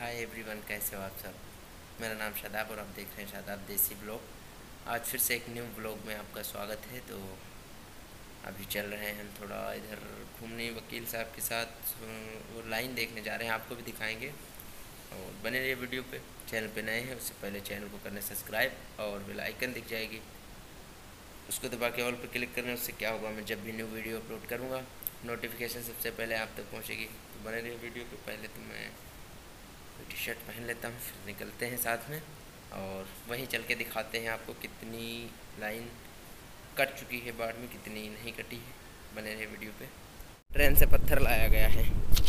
Hi everyone, कैसे हो आप सब। मेरा नाम शादाब और आप देख रहे हैं शादाब देसी ब्लॉग। आज फिर से एक न्यू ब्लॉग में आपका स्वागत है। तो अभी चल रहे हैं हम थोड़ा इधर घूमने वकील साहब के साथ। वो लाइन देखने जा रहे हैं, आपको भी दिखाएंगे और बने रहिए वीडियो पे। चैनल पे नए हैं उससे पहले चैनल को करने सब्सक्राइब और बेल आइकन दिख जाएगी, उसको दबा के ऑल पर क्लिक करने। उससे क्या होगा, मैं जब भी न्यू वीडियो अपलोड करूँगा नोटिफिकेशन सबसे पहले आप तक पहुँचेगी। तो बने रहिए वीडियो पे। पहले तो मैं टी शर्ट पहन लेता हूँ, फिर निकलते हैं साथ में और वहीं चल के दिखाते हैं आपको कितनी लाइन कट चुकी है बाढ़ में, कितनी नहीं कटी है। बने रहे वीडियो पे। ट्रेन से पत्थर लाया गया है।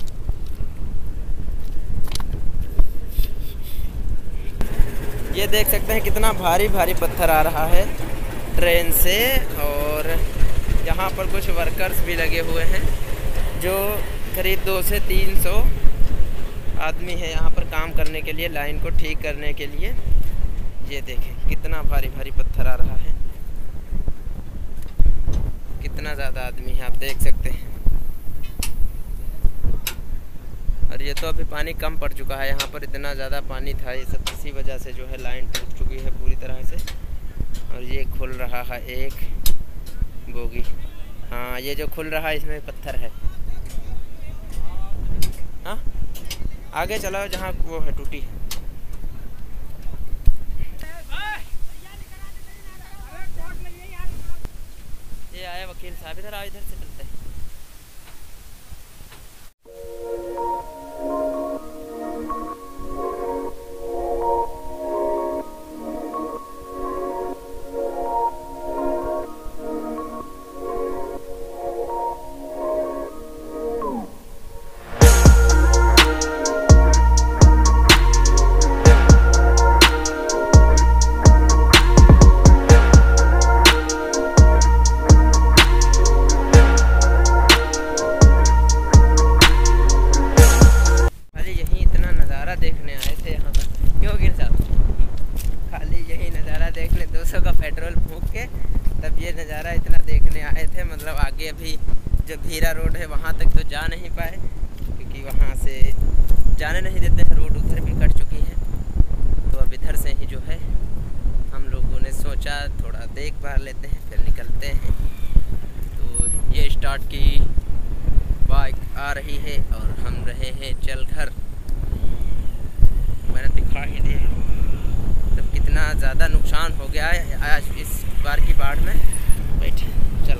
ये देख सकते हैं कितना भारी भारी पत्थर आ रहा है ट्रेन से। और यहाँ पर कुछ वर्कर्स भी लगे हुए हैं जो करीब 200 से 300 आदमी है यहाँ पर काम करने के लिए, लाइन को ठीक करने के लिए। ये देखें कितना भारी भारी पत्थर आ रहा है, कितना ज़्यादा आदमी है, आप देख सकते हैं। और ये तो अभी पानी कम पड़ चुका है, यहाँ पर इतना ज़्यादा पानी था। ये सब इसी वजह से जो है लाइन टूट चुकी है पूरी तरह से। और ये खुल रहा है एक बोगी। हाँ, ये जो खुल रहा है इसमें पत्थर है। हाँ, आगे चलाओ जहाँ वो है टूटी है। ये आया वकील साहब, इधर आओ, इधर से चलते हैं। देखने आए थे यहाँ पर, क्यों गिर साहब? खाली यही नज़ारा देखने 200 का पेट्रोल फूंक के तब ये नज़ारा इतना देखने आए थे। मतलब आगे अभी जो भीरा रोड है वहाँ तक तो जा नहीं पाए, क्योंकि वहाँ से जाने नहीं देते हैं, रोड उधर भी कट चुकी है। तो अब इधर से ही जो है हम लोगों ने सोचा थोड़ा देख भाल लेते हैं, फिर निकलते हैं। तो ये स्टार्ट की बाइक आ रही है और हम रहे हैं चल घर। मैंने दिखा ही दिया तब कितना ज़्यादा नुकसान हो गया है आज इस बार की बाढ़ में। बैठे चलो,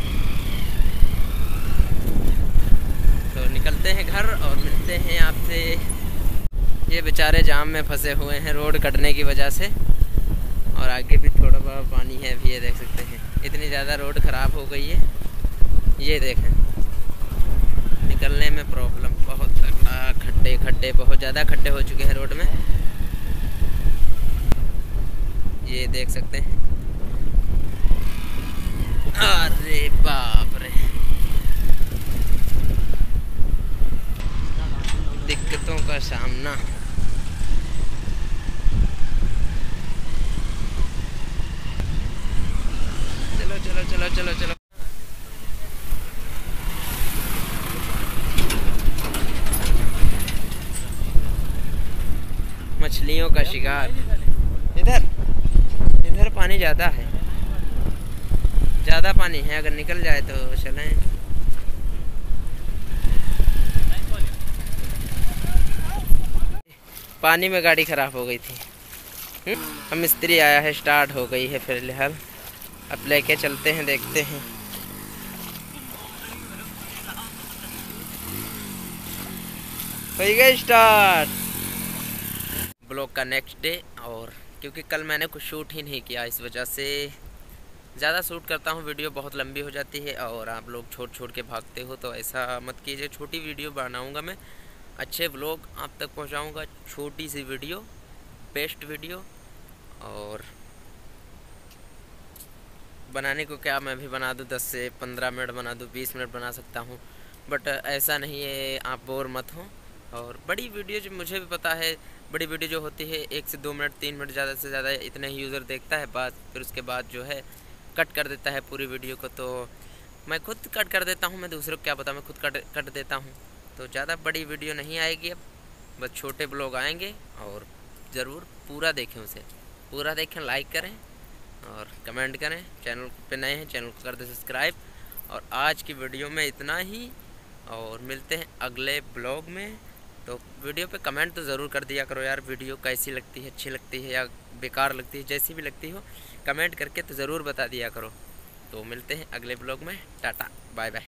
तो निकलते हैं घर और मिलते हैं आपसे। ये बेचारे जाम में फंसे हुए हैं रोड कटने की वजह से, और आगे भी थोड़ा बहुत पानी है अभी। ये देख सकते हैं इतनी ज़्यादा रोड ख़राब हो गई है। ये देखें, निकलने में प्रॉब्लम बहुत तगड़ा, खड्डे खड्डे बहुत ज़्यादा खड्डे हो चुके हैं रोड में। ये देख सकते हैं, अरे बाप रे, दिक्कतों का सामना। चलो चलो चलो चलो चलो। मछलियों का शिकार। इधर इधर पानी ज़्यादा है, ज़्यादा पानी है, अगर निकल जाए तो चलें। पानी में गाड़ी ख़राब हो गई थी। अब मिस्त्री आया है, स्टार्ट हो गई है फिलहाल। अब लेके चलते हैं, देखते हैं। हो गया स्टार्ट ब्लॉग का नेक्स्ट डे। और क्योंकि कल मैंने कुछ शूट ही नहीं किया, इस वजह से ज़्यादा शूट करता हूँ वीडियो बहुत लंबी हो जाती है और आप लोग छोड़ के भागते हो, तो ऐसा मत कीजिए। छोटी वीडियो बनाऊँगा मैं, अच्छे ब्लॉग आप तक पहुँचाऊँगा। छोटी सी वीडियो, बेस्ट वीडियो। और बनाने को क्या, मैं भी बना दूँ 10 से 15 मिनट बना दूँ, 20 मिनट बना सकता हूँ, बट ऐसा नहीं है, आप बोर मत हो। और बड़ी वीडियो जो मुझे भी पता है, बड़ी वीडियो जो होती है 1 से 2 मिनट 3 मिनट ज़्यादा से ज़्यादा इतने ही यूज़र देखता है बात, फिर उसके बाद जो है कट कर देता है पूरी वीडियो को। तो मैं खुद कट कर देता हूँ, मैं दूसरों को क्या पता, मैं खुद कट देता हूँ। तो ज़्यादा बड़ी वीडियो नहीं आएगी अब, बस छोटे ब्लॉग आएंगे और ज़रूर पूरा देखें, उसे पूरा देखें, लाइक करें और कमेंट करें। चैनल पे नए हैं, चैनल को कर दें सब्सक्राइब। और आज की वीडियो में इतना ही, और मिलते हैं अगले ब्लॉग में। तो वीडियो पे कमेंट तो ज़रूर कर दिया करो यार, वीडियो कैसी लगती है, अच्छी लगती है या बेकार लगती है, जैसी भी लगती हो कमेंट करके तो ज़रूर बता दिया करो। तो मिलते हैं अगले ब्लॉग में। Tata bye bye.